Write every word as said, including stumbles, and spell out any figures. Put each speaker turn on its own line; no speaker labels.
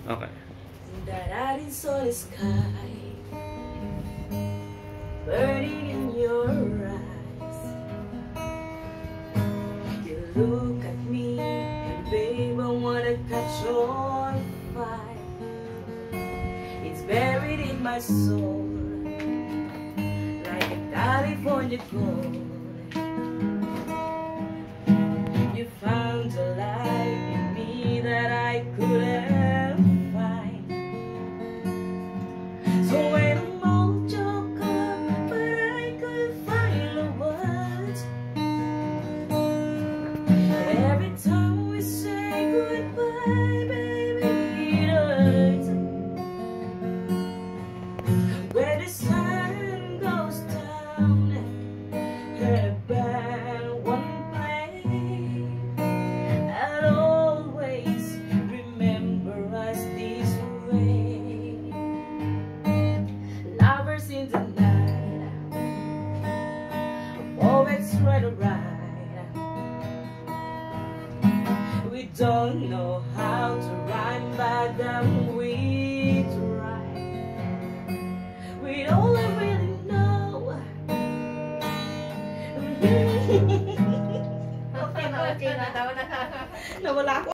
Okay.
That I saw the sky burning in your eyes. You look at me and babe, I wanna catch on fire. It's buried in my soul like a California gold. You found a light in me that I couldn't find. So when I'm all choked up, but I couldn't find the words. Every time we say goodbye, baby, it hurts. When the sun goes down and a band won't play, I'll always remember us this way. Lovers in the night, poets try to write. We don't know how to rhyme, but then we try. We don't really know.
Okay na, okay na daw na.
Nawala ako.